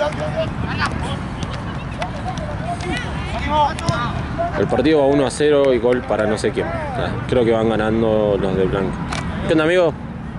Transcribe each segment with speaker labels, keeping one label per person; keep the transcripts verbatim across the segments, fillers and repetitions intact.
Speaker 1: El partido va uno a cero y gol para no sé quién. Creo que van ganando los de blanco. ¿Qué onda, amigo?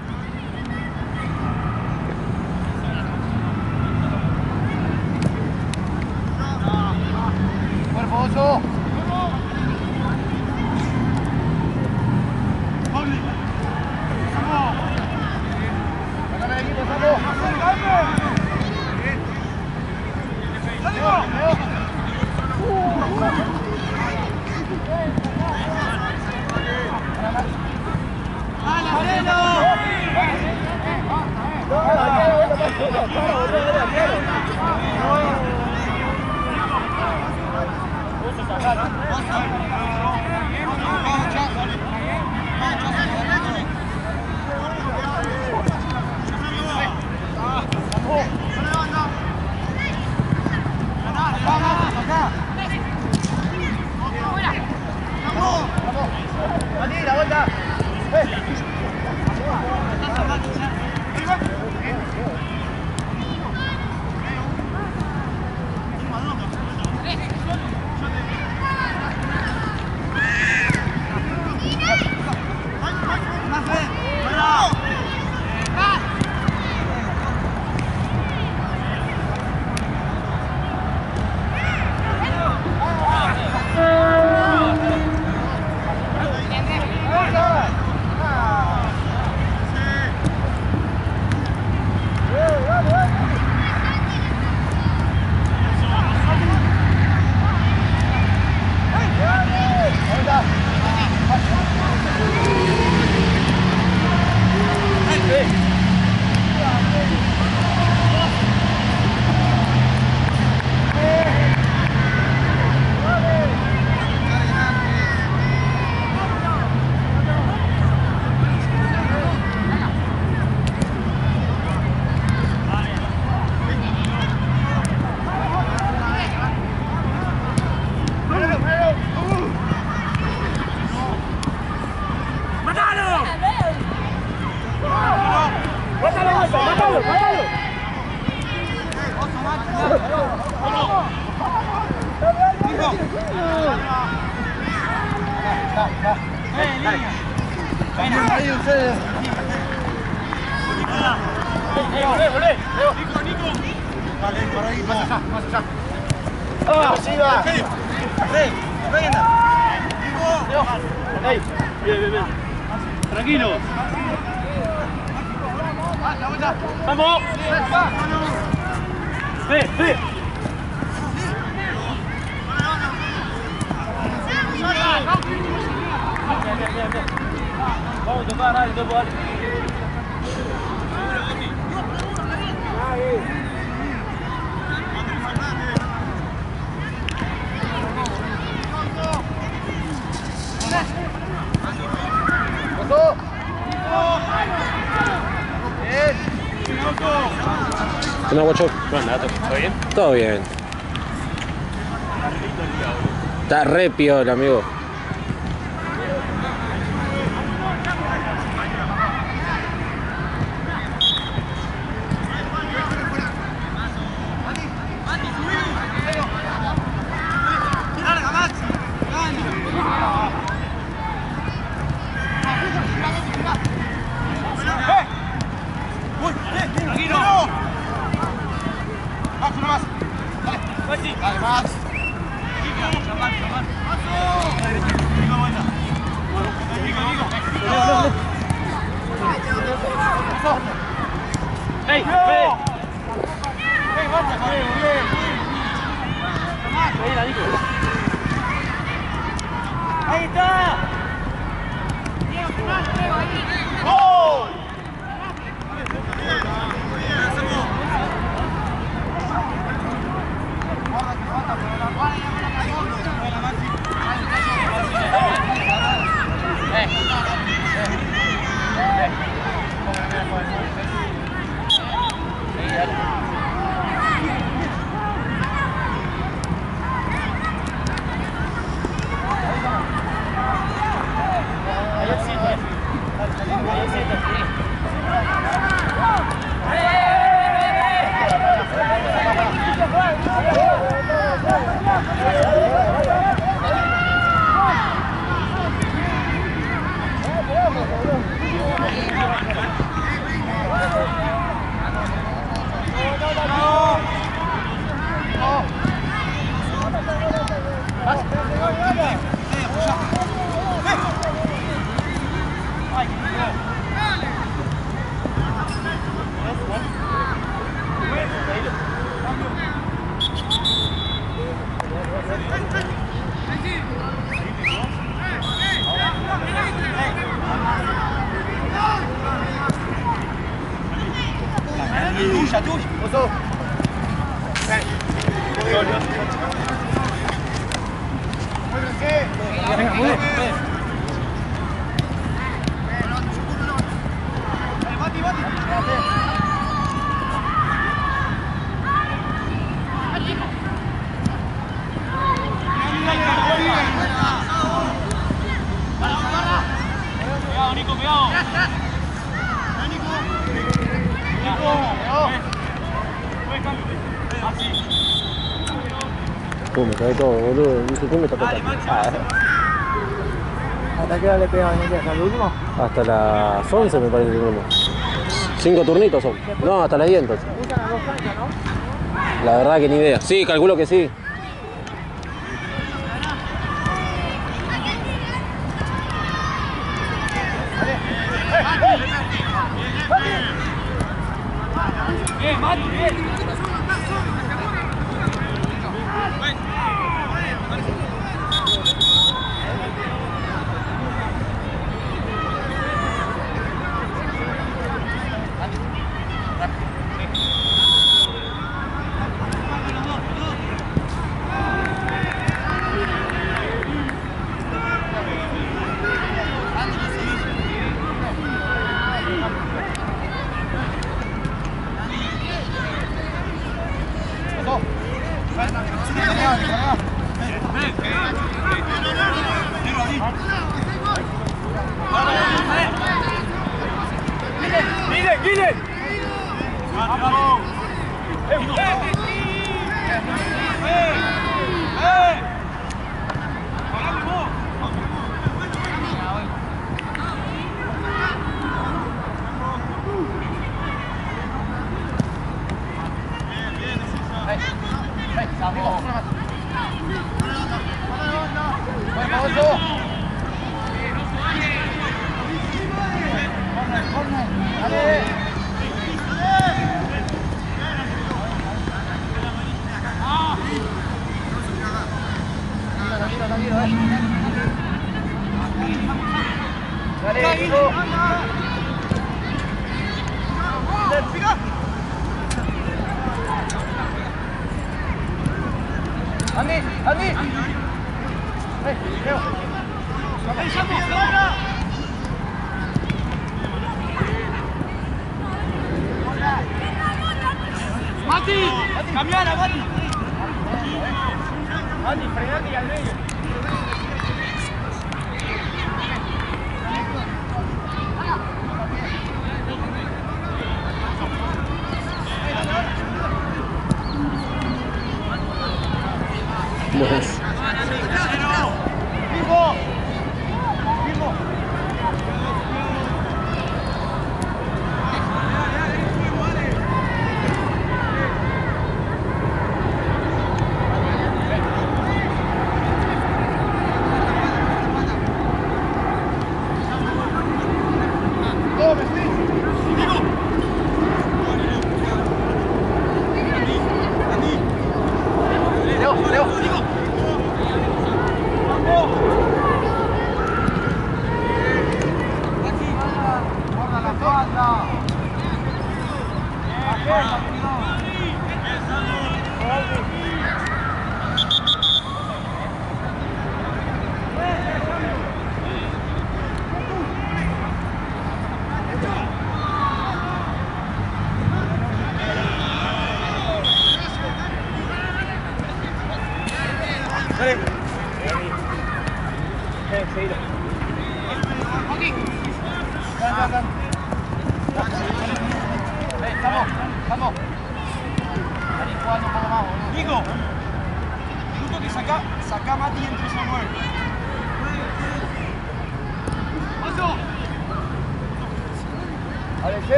Speaker 2: Tranquilo. Vamos. Ve, ve. Vamos a tocar, dale, toco, dale.
Speaker 1: ¿Qué onda, guacho?
Speaker 2: ¿Cómo andás? ¿Todo bien?
Speaker 1: Todo bien. Está re piola, amigo.
Speaker 2: ¡Ey! ¡Ey! ¡Ahí está! ¡Gol! Hey! Tuya, tuya. Oso. Venga, muy bien. Bati, bati. Cuidado, Nico, cuidado. Nico. Nico.
Speaker 1: Uh, me cae todo, boludo. Dice, ¿qué me toca? Ah,
Speaker 3: ¿Hasta qué hora le pegaban el día? ¿Hasta el último?
Speaker 1: hasta las once me parece que tenemos. Cinco turnitos son. No, hasta las diez entonces.
Speaker 3: Usan las dos canchas, ¿no?
Speaker 1: La verdad que ni idea. Sí, calculo que sí.
Speaker 2: Bien, Mati, bien. Cambiala, Mati. Mati, frenate y al medio.
Speaker 1: Bueno.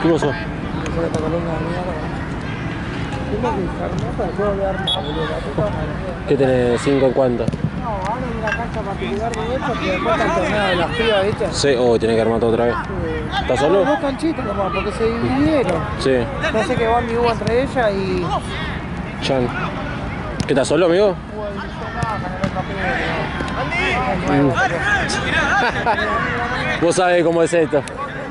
Speaker 1: ¿Qué pasó?
Speaker 3: Pensé que esta columna de mierda. Tengo que discarme para yo volver a boludo. La puta madre.
Speaker 1: ¿Qué tenés? ¿cinco en cuánto?
Speaker 3: No, ahora en una cancha particular de esto que después está el torneo de las pibas, ¿viste?
Speaker 1: Sí, oh, tenés que armar todo otra vez.
Speaker 3: Eh,
Speaker 1: ¿Estás solo?
Speaker 3: Dos canchitas nomás, porque se dividieron.
Speaker 1: Sí.
Speaker 3: No sé qué va mi hubo entre ellas y...
Speaker 1: Chan. ¿Qué estás solo, amigo?
Speaker 3: Hubo en el capítulo.
Speaker 1: Vos sabés cómo es esto.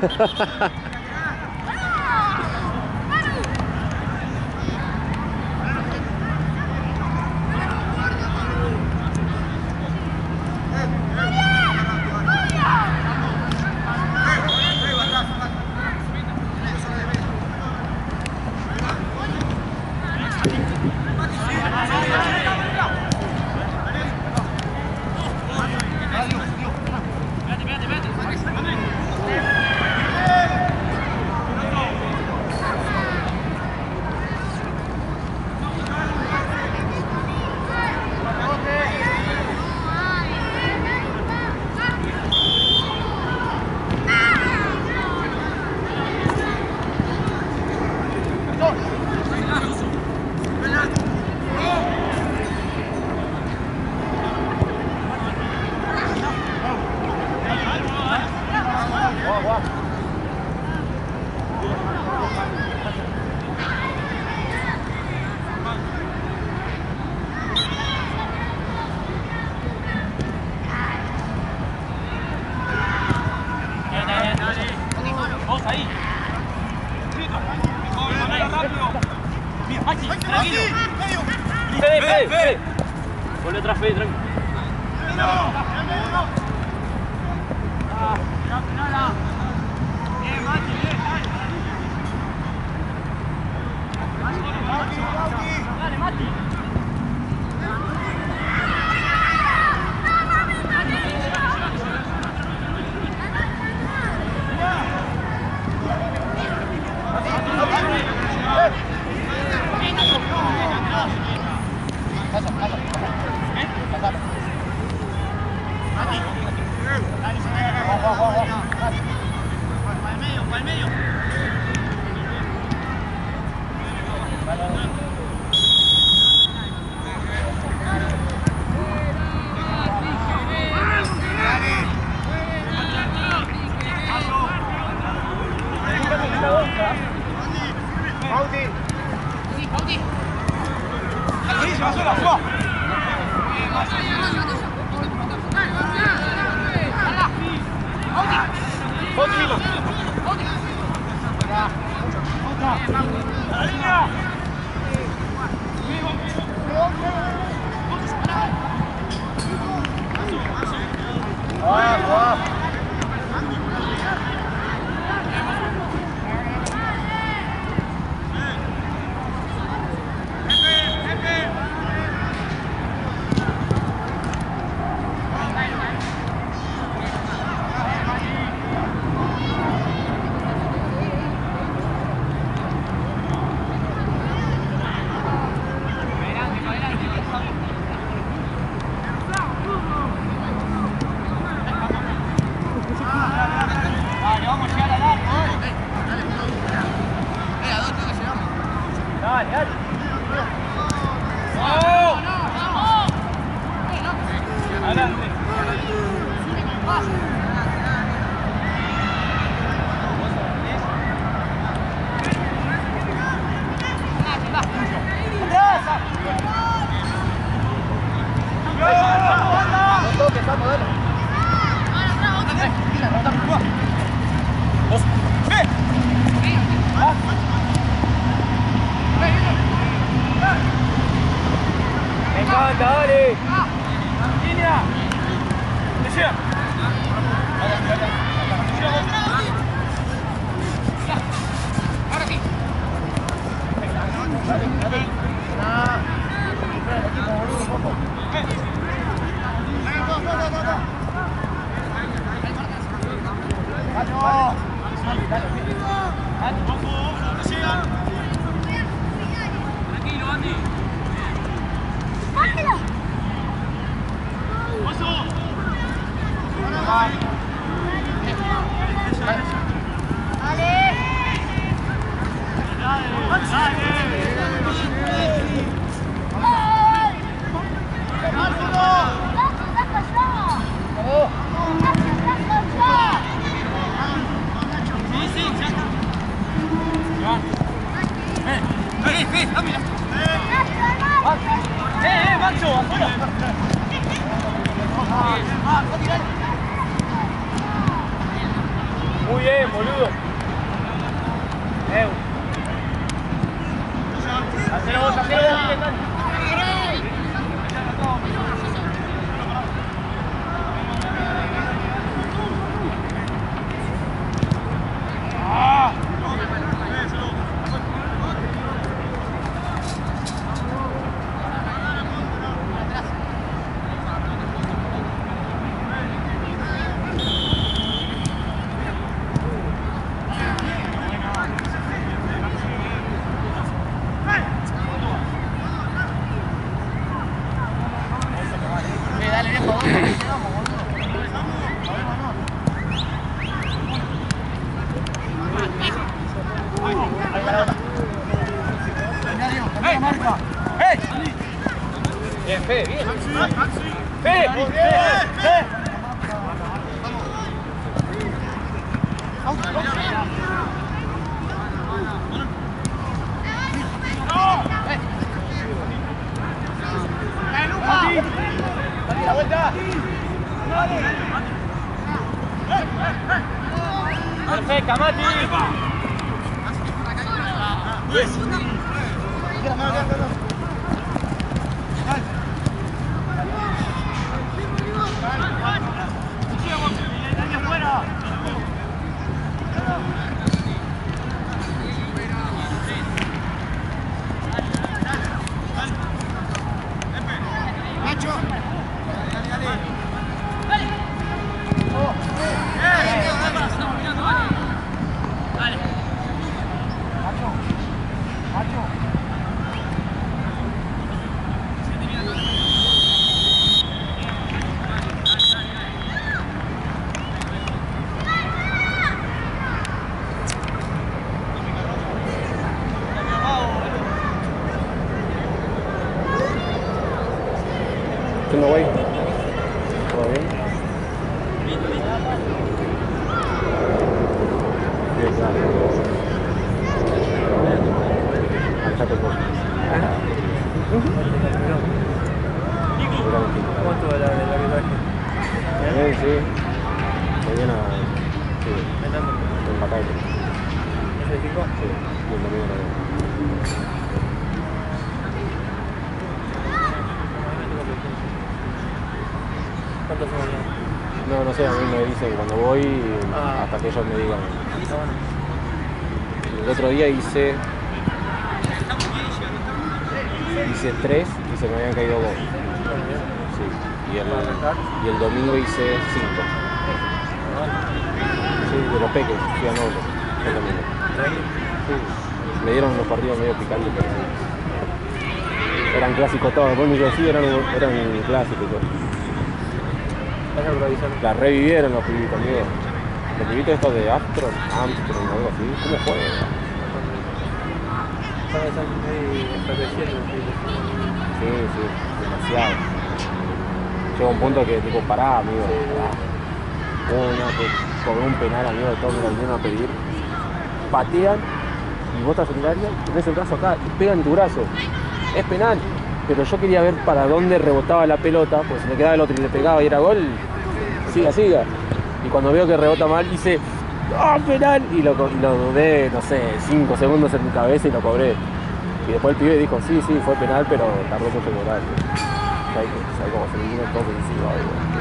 Speaker 2: Vos ahí. Bien, Maxi, tranquilo. Fede, Fede, Fede. Volve atrás, Fede, tranquilo. Bien, Maxi, bien, dale, Mati. eh, Maxo, afuera. Muy bien, boludo. Eh. Hacelo vos, hacelo vos. Bien, Fe, bien. Fe, Fe, Fe. La vuelta. Perfecta, Mati.
Speaker 1: ¿Qué onda, güey? ¿Todo bien? Sí, claro. Alzate un poco.
Speaker 3: ¿Cómo estuvo el arbitraje?
Speaker 1: Bien, sí. Muy bien a... Sí,
Speaker 3: ¿Ganando?
Speaker 1: empatado.
Speaker 3: ¿Es el cinco?
Speaker 1: Sí, y el domingo también.
Speaker 3: ¿Cuántos son mañana?
Speaker 1: No, no sé, a mí me dicen cuando voy
Speaker 3: Ah.
Speaker 1: hasta que ellos me digan.
Speaker 3: Está bueno.
Speaker 1: El otro día hice... Hice tres y se me habían caído dos.
Speaker 3: Bueno, bien.
Speaker 1: Sí. Y el,
Speaker 3: ¿Para arrancar?
Speaker 1: y el domingo hice cinco. Sí, de los peques, fui a Noble. El domingo.
Speaker 3: ¿Tranqui?
Speaker 1: Sí. Me dieron unos partidos medio picantes, pero sí. Eran clásicos todos. Después me dijo, sí, eran, eran clásicos.
Speaker 3: ¿Vas a improvisar?
Speaker 1: La revivieron los pibitos, amigo. Los pibitos estos de Astron, Armstrong o algo así. ¿Cómo juegan?
Speaker 3: Están muy enfermeciendo.
Speaker 1: Sí, sí, demasiado. Llega un punto que tipo, pará, amigo. Pará. Una que cobró un penal, amigo, de todos me lo vinieron a pedir. Patean y vos estás en el área, tenés el brazo acá y pegan tu brazo. Es penal. Pero yo quería ver para dónde rebotaba la pelota, pues si me quedaba el otro y le pegaba y era gol, siga, siga. Y cuando veo que rebota mal, hice ¡ah, oh, penal! Y lo, y lo dudé, no sé, cinco segundos en mi cabeza y lo cobré. Y después el pibe dijo, sí, sí, fue penal, pero tardó mucho en cobrar. ¿Sabes cómo se me vino todo encima?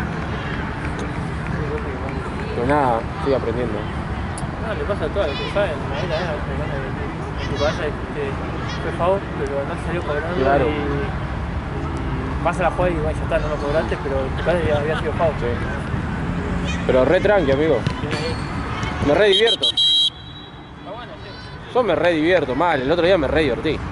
Speaker 1: Pero nada, estoy aprendiendo.
Speaker 3: No, le pasa a todos los que saben. A él, a él, en tu casa fue foul, pero no salió cobrando.
Speaker 1: Claro.
Speaker 3: Y, y pasa la jugada y bueno, ya está, no lo cobraste, pero en tu casa ya había sido foul.
Speaker 1: Sí. Pero re tranqui, amigo. Me re divierto.
Speaker 3: Está bueno, sí.
Speaker 1: Yo me re divierto, mal. El otro día me re divertí.
Speaker 3: Eh,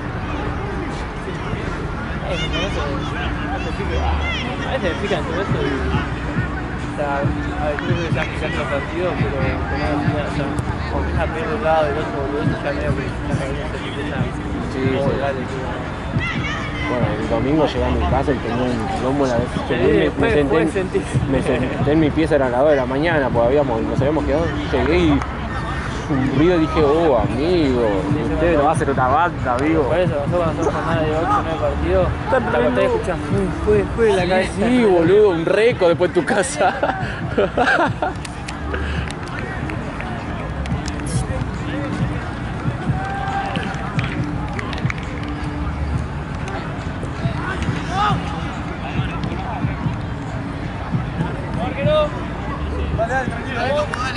Speaker 3: con eso, no te pique. A veces me pican todo eso y... O sea, a ver, creo que ya que los partidos, pero que nada, o sea, como empieza a perder de un lado y el otro, boludo, ya medio que la cabeza se empieza a...
Speaker 1: Sí,
Speaker 3: oh,
Speaker 1: sí.
Speaker 3: dale, que...
Speaker 1: Bueno, el domingo llegué a mi casa y tenía un quilombo la vez.
Speaker 3: Sí,
Speaker 1: me, me,
Speaker 3: fue-
Speaker 1: senté,
Speaker 3: fue
Speaker 1: en-
Speaker 3: sentir.
Speaker 1: me senté en mi pieza, eran las dos de la mañana, pues habíamos, nos habíamos quedado. Llegué y hizo un ruido y dije, oh, amigo, usted no va a hacer una banda, amigo.
Speaker 3: Por eso, nosotros cuando hacemos jornada de ocho o nueve partidos, la pantalla escuchás, fue, fue en la cabeza.
Speaker 1: Sí, boludo, un récord después en tu casa.
Speaker 3: Dale, dale, tranquilo, dale.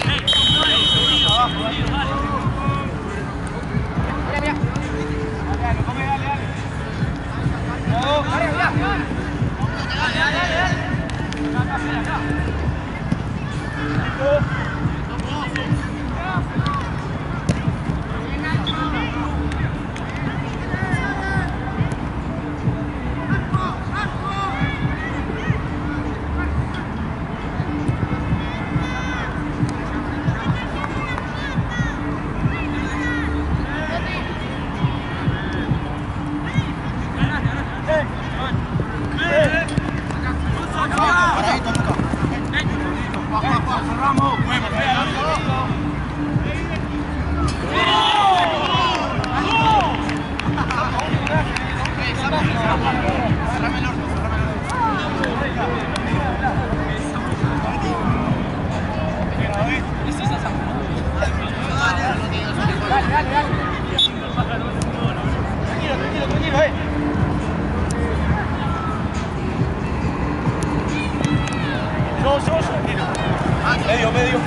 Speaker 3: Medio, medio.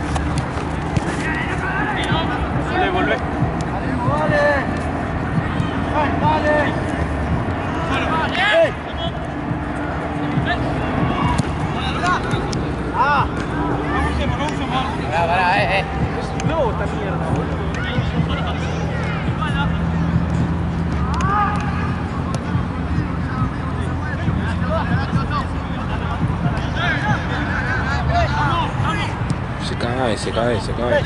Speaker 3: Volvé, volvé. Dale, dale. Dale. Ah. No usemos, no usemos. Pará, pará, eh, eh. Es nuevo esta mierda, boludo.
Speaker 1: Se cae, se cae, se cae.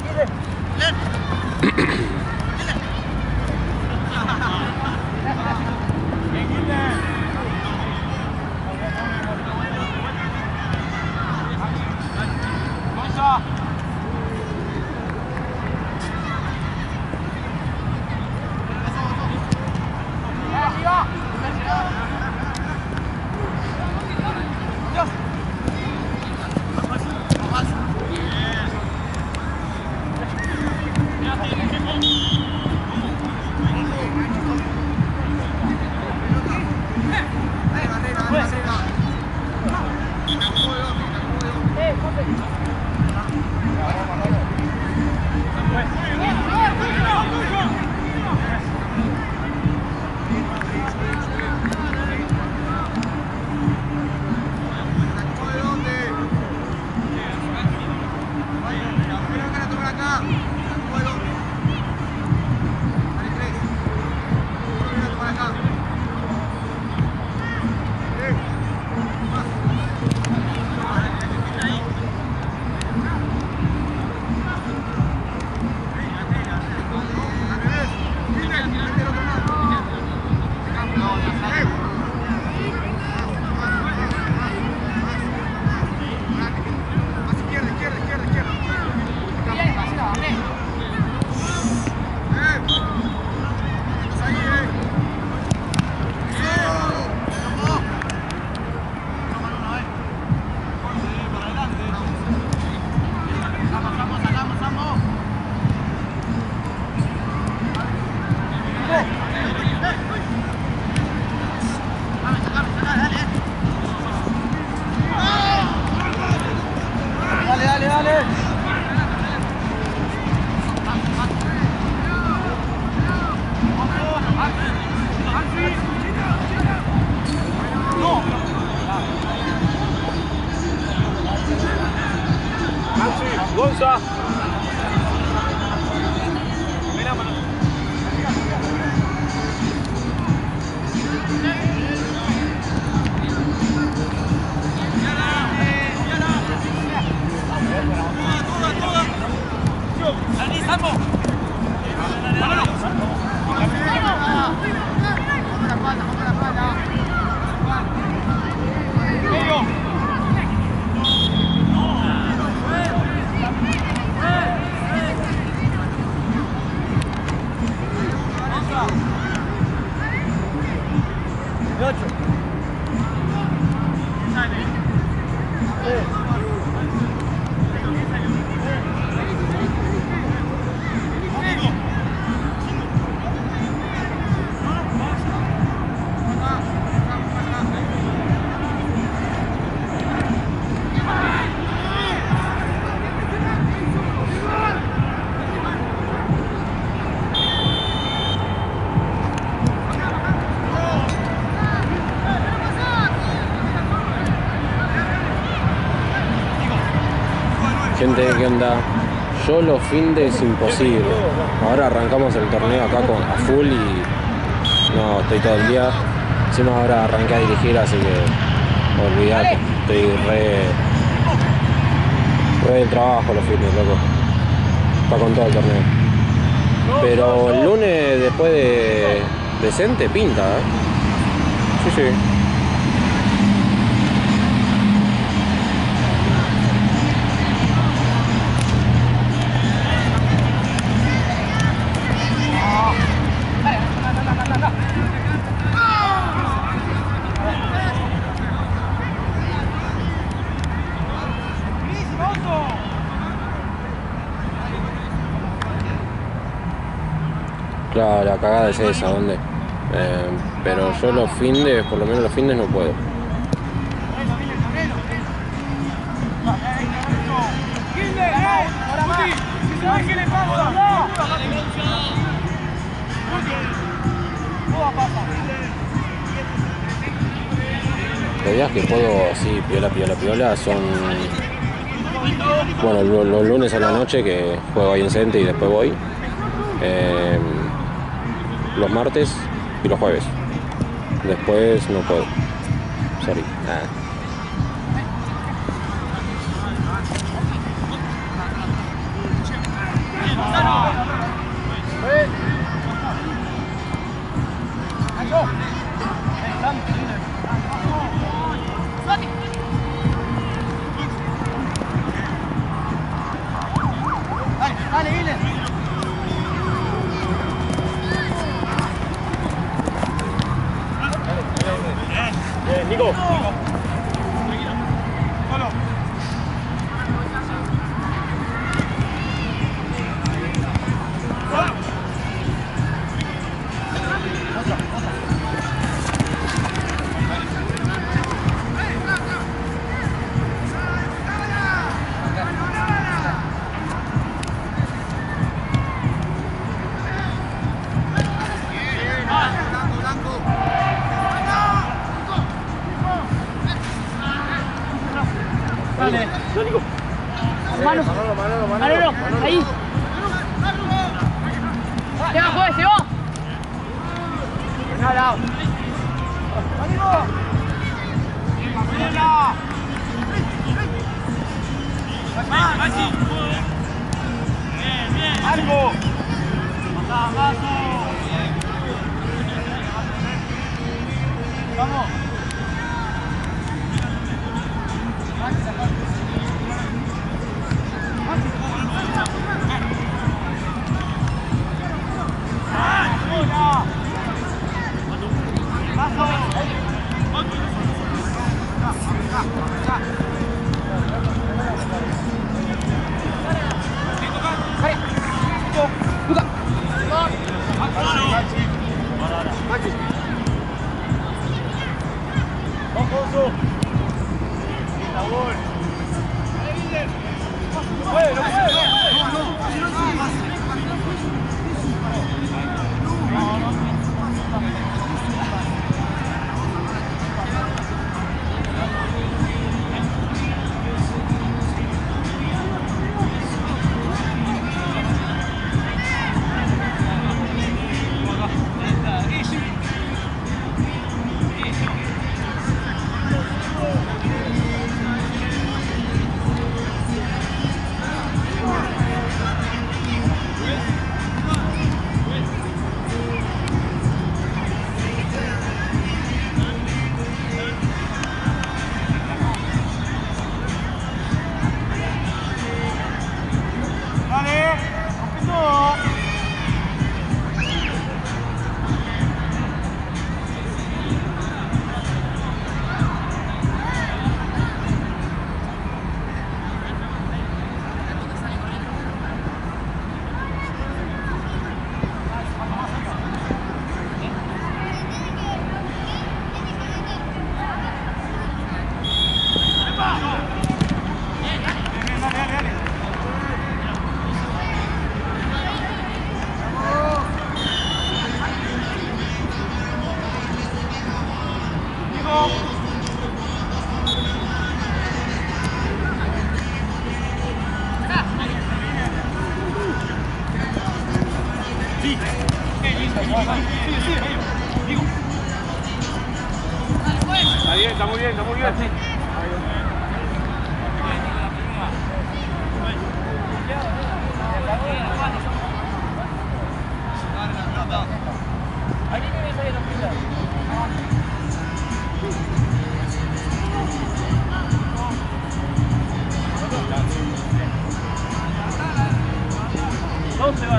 Speaker 2: Gonza.
Speaker 3: ocho.
Speaker 1: Gente, ¿qué onda? Yo los findes imposible. Ahora arrancamos el torneo acá con a full y no, estoy todo el día. Encima ahora arranqué a dirigir, así que olvidate. Estoy re... re del trabajo los findes, loco. Está con todo el torneo. Pero el lunes después de decente pinta, ¿eh? Sí, sí. Claro, la cagada es esa, ¿dónde? Eh, pero yo los findes, por lo menos los findes no puedo. Los días que puedo así, piola, piola, piola, son... Bueno, los, los lunes a la noche que juego ahí en Cente y después voy. Eh, los martes y los jueves. Después no puedo. Sorry. Ah.
Speaker 3: Dale, dale.
Speaker 2: Bien, Nico.
Speaker 3: Dale.
Speaker 2: No, Nico.
Speaker 3: Manolo, Manolo, Manolo, Manolo, Manolo, ahí. Se va, juez, se va. No, lado. ¡Amigo! ¡Venga! Bien, bien. ¡Algo! ¡Vamos!
Speaker 1: Está bien, está muy bien, está muy bien.
Speaker 2: Todos se van.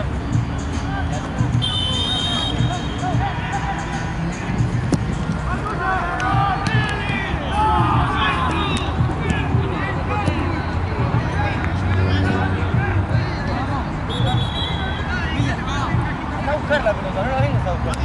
Speaker 3: Anda a buscar la pelota, no la vengas a buscar.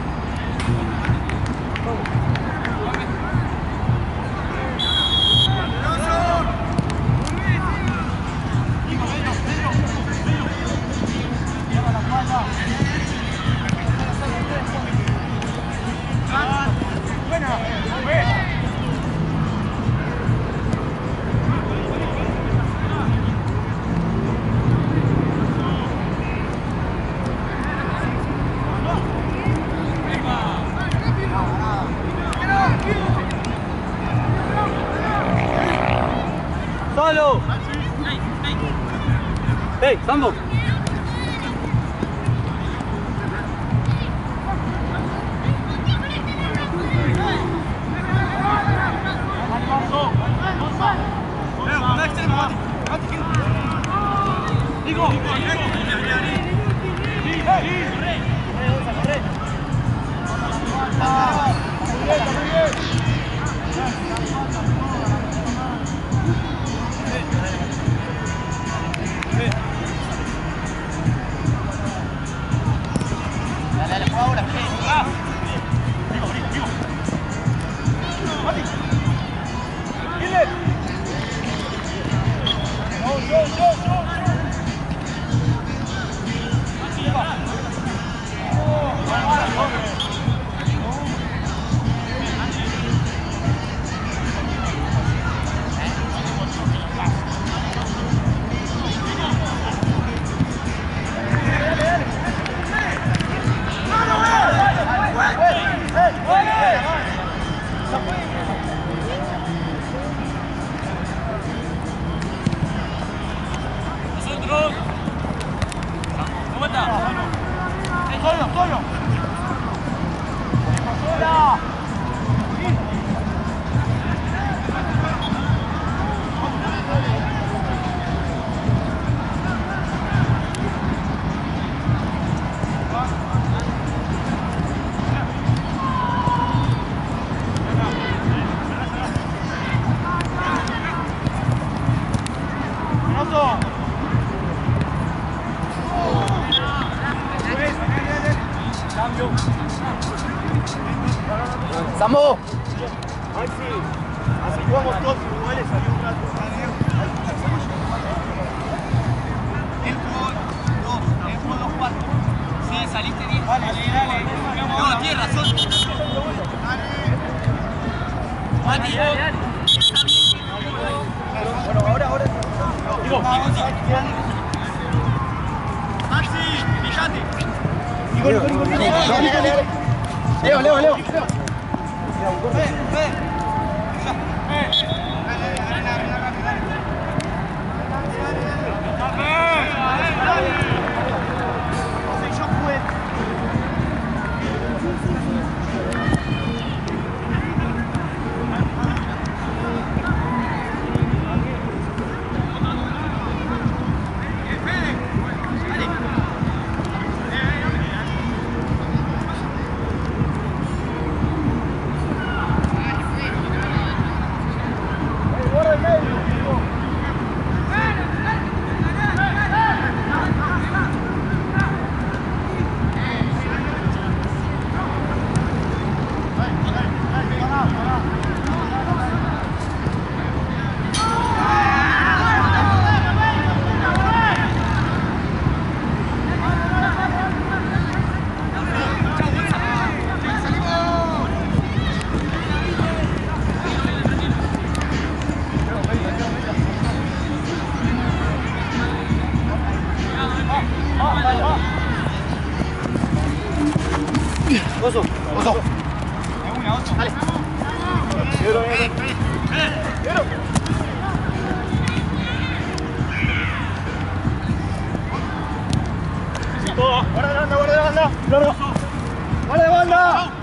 Speaker 3: ¡Solo! ¡Hey, Sambo! ¡Sambo!
Speaker 4: Maxi, así jugamos todos iguales, salió un rato. Él jugó dos, él jugó dos cuatro. Sí, saliste diez. Dale, dale. No, tienes razón. Mati, dale, dale. Bueno, ahora, ahora. Digo, Maxi, fíjate. Digo, digo, digo. Leo, Leo, Leo. Ve, ve.
Speaker 1: Oso. Oso.
Speaker 4: De una, Oso.
Speaker 1: Dale. Quiero, quiero. Quiero. Guarda la banda, guarda la banda. Claro. Guarda la banda.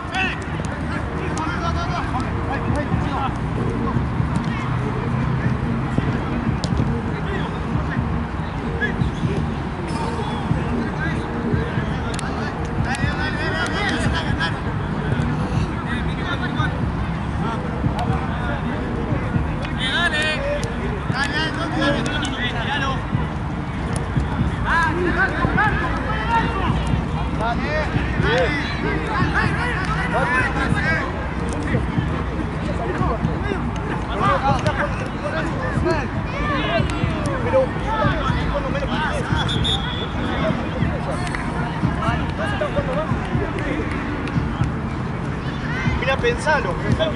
Speaker 1: Mira, pensalo.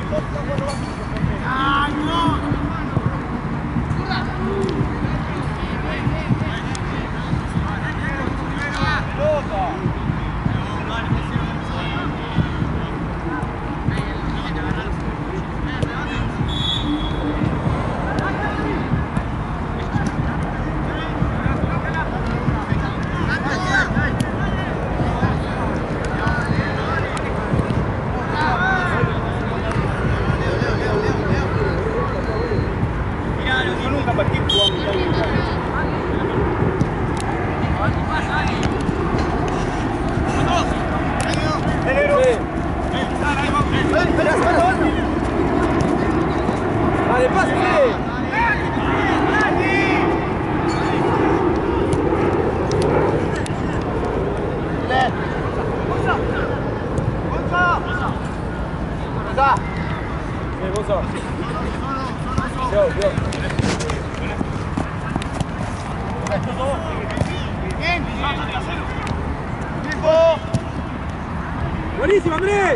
Speaker 1: ¡Ay, no! Vale, pásale. Buenísimo, Andrés.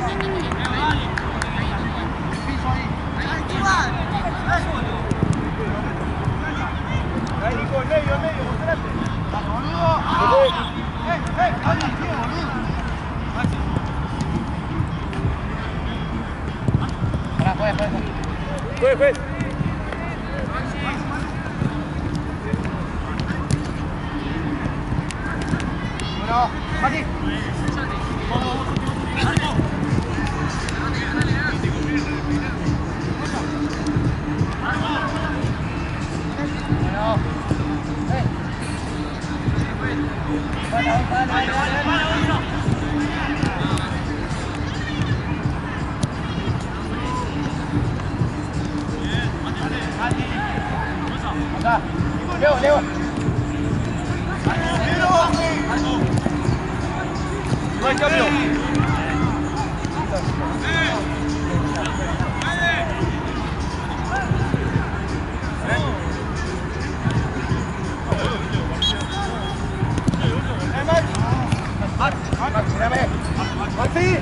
Speaker 1: Ahí, Nico, en medio, en medio, mostrate. ¡Boludo! ¡Eh, eh! ¡Habla, tío, boludo! Pará, juez, juez, juez. Juez, juez. Bueno, Mati. Leo, Leo. No hay cambio. Maxi.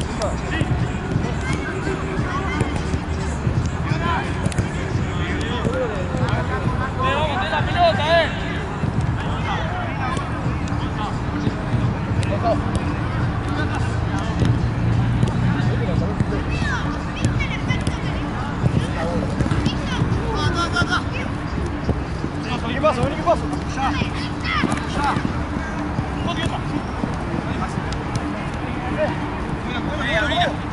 Speaker 1: Vení que paso, vení que paso. Ya. Ya. No, tío,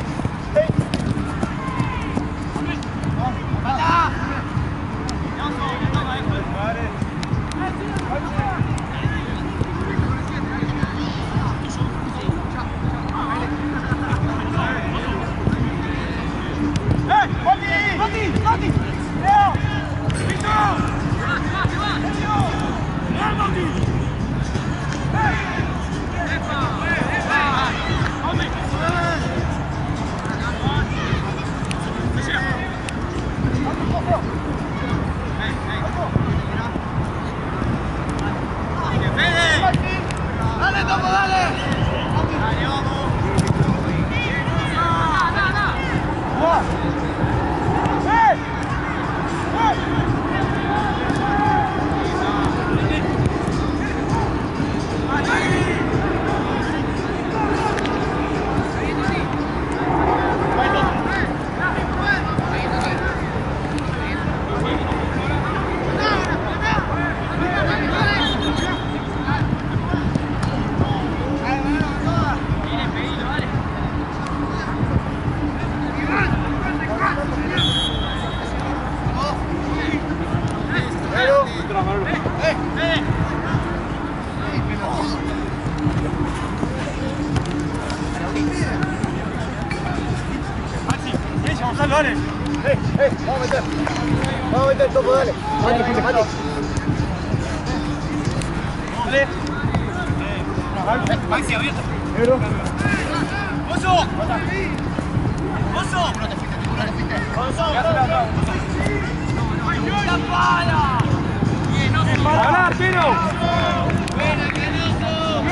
Speaker 4: Gonzalo, dale.
Speaker 3: ¡Eh, eh! Vamos a meter. Vamos a meter el topo, dale. Mati, Mati.
Speaker 4: Dale. Maxi, abierto.
Speaker 3: Negro.
Speaker 4: ¡Oso! ¡Oso! No te fuiste, no te fuiste. ¡Oso! ¡La pala! Bien, oso.
Speaker 1: ¡Para, arquero!
Speaker 4: ¡Buena, Canoso!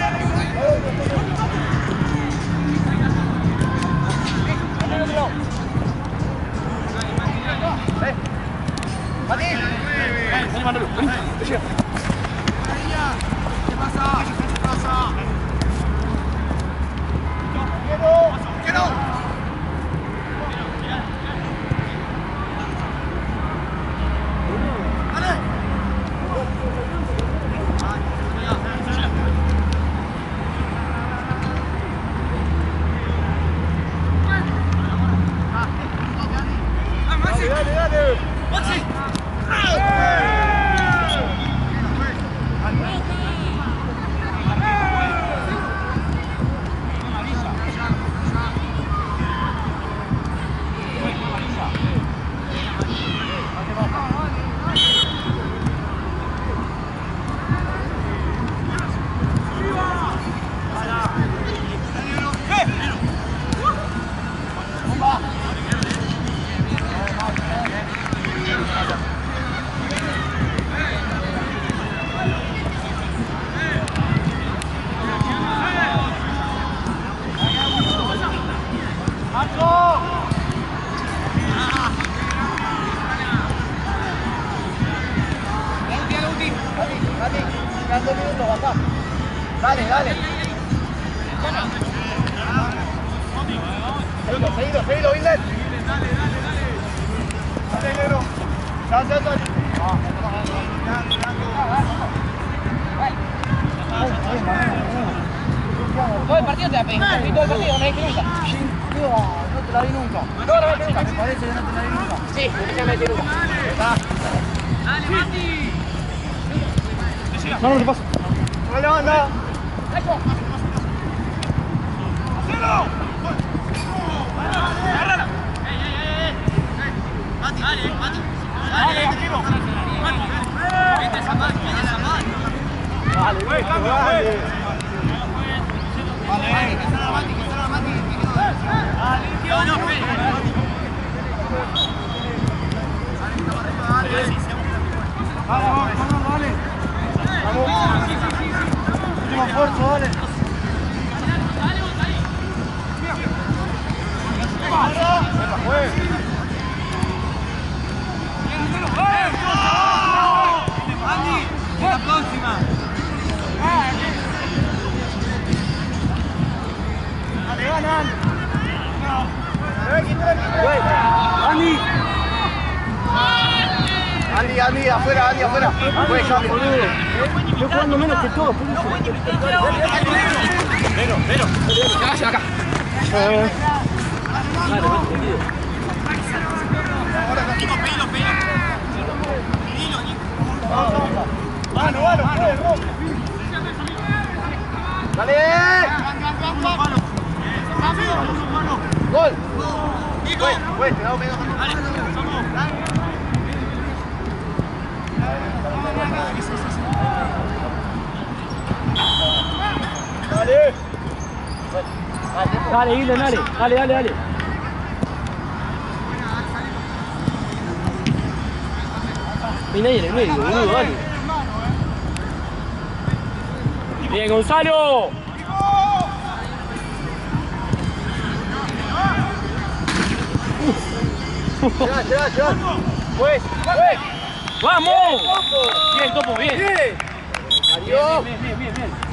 Speaker 3: ¡Eh! ¡Mati!
Speaker 1: Vení, Manolo, vení. Te llega.
Speaker 4: ¿Qué pasa? ¿Qué pasa? ¡Quiero! ¡Dale!
Speaker 3: ¡Dale, dale, dale!
Speaker 4: ¡Maxi!
Speaker 3: Dale, dale. Seguido, seguido, seguido, Vincent. Dale, dale, dale. Dale, negro. Ya, ya, ya.
Speaker 5: Todo el partido te la pedí, y todo el partido no me diste nunca.
Speaker 3: No te la vi nunca.
Speaker 5: No, no me diste nunca.
Speaker 3: Me parece que no te la vi nunca.
Speaker 5: Sí, ya me diste nunca.
Speaker 4: ¡Dale, Mati!
Speaker 1: No, no, ¿qué pasa?
Speaker 3: Dale, anda.
Speaker 4: ¡Agárrala! ¡Ey, ey, ey! ¡Mati! ¡Dale, Mati! ¡Dale, tranquilo! ¡Mati! ¡Vete esa mano! ¡Vete esa mano!
Speaker 3: Dale, güey, dale.
Speaker 4: ¡Vale! ¡Que salga Mati! ¡Que salga Mati! ¡No, no, espera!
Speaker 3: Vamos, vamos, vamos, dale. Vamos. Último esfuerzo, dale.
Speaker 4: ¡Andy! ¡Es la próxima!
Speaker 3: Dale, ganan. Tranqui, tranqui.
Speaker 1: ¡Andy!
Speaker 3: Andy, Andy, afuera, Andy, afuera. Güey, cambio.
Speaker 1: Estoy jugando menos que todos, por eso.
Speaker 4: ¡Vero, Vero!
Speaker 5: Acá, acá.
Speaker 1: Eh,
Speaker 4: Nico, pedilo, pedilo. Pedilo, Nico.
Speaker 3: Mano, mano, dale, rompe. Dale. Gol.
Speaker 4: Nico.
Speaker 3: Güey, te da medio.
Speaker 4: Dale, vamos.
Speaker 3: Dale.
Speaker 1: Dale, Ilen, dale, dale, dale, dale. Y nadie en el medio, boludo, dale. Bien, Gonzalo.
Speaker 3: Ya, ya, ya. Pues, pues.
Speaker 1: ¡Vamos! Bien, Topo, bien.
Speaker 3: Bien. Adiós.
Speaker 1: Bien, bien, bien, bien.